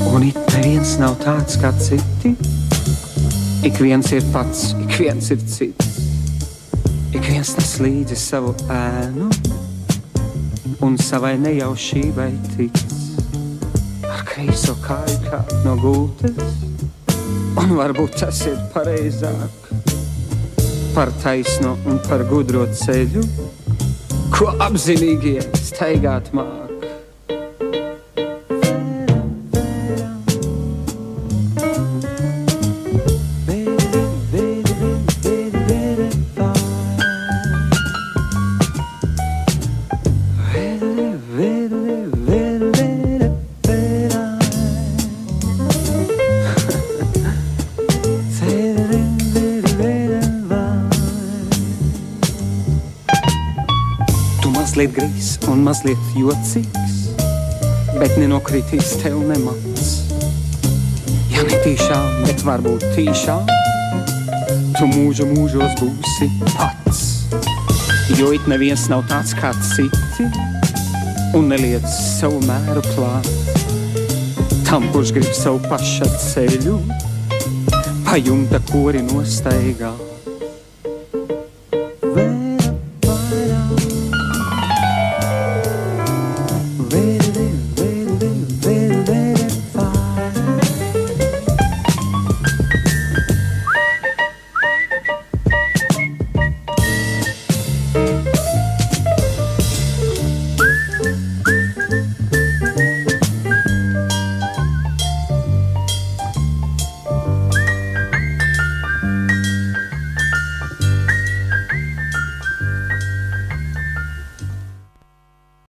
Un it neviens nav tāds kā citi. Ik viens ir pats, ik viens ir cits. Ik viens nes līdzi savu ēnu un savai nejaušībai tic. Ar kreiso kāju kā no gultas, un varbūt tas ir pareizāk par taisno un par gudro ceļu, ko apzinīgie staigāt māk. Mazliet grīs un mazliet jocīgs, bet nenokritīs tev nemats. Ja ne tīšām, bet varbūt tīšām, tu mūžu mūžos būsi pats. Jo it neviens nav tāds kā citi un neliec savu mēru klāt. Tam, kurš grib savu paša ceļu, pa jumta kori nostaigāt.